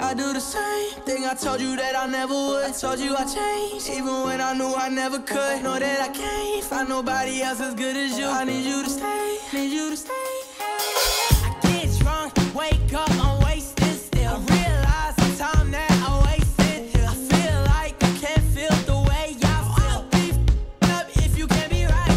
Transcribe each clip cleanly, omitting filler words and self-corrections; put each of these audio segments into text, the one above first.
I do the same thing I told you that I never would. I told you I changed, even when I knew I never could. Know that I can't find nobody else as good as you. I need you to stay, need you to stay. I get drunk, wake up, I'm wasted still. I realize the time that I wasted. I feel like I can't feel the way I feel. I'll be f***ing up if you can't be right.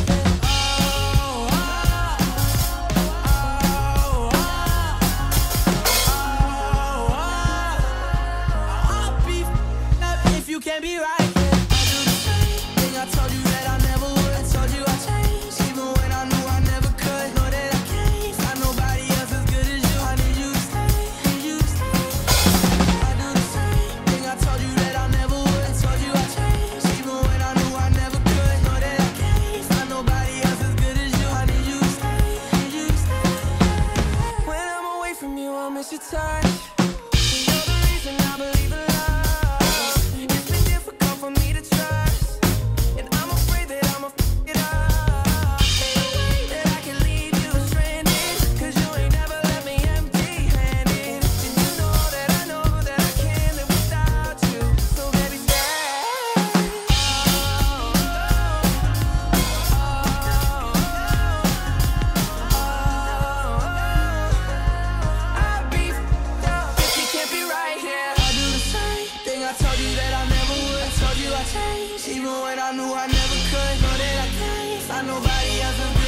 You can't be right. I do the same thing I told you that I never would. I told you I changed, even when I knew I never could. Know that I can't find nobody else as good as you. I need you to stay, need you to stay. I do the same thing I told you that I never would. I told you I changed, even when I knew I never could. Know that I can't find nobody else as good as you. I need you to stay, need you to stay. When I'm away from you, I'll miss your touch. You're the reason I believe in love. For me to trust, and I'm afraid that I'ma f it up. Ain't no way that I can leave you stranded, cause you ain't never left me empty-handed. And you know that I can't live without you. So baby, stay. I'd be f***ed up if you can't be right here. I do the same thing I told you that I never would. I told you I changed, even when I knew I never could. Know that I can't find nobody else as good.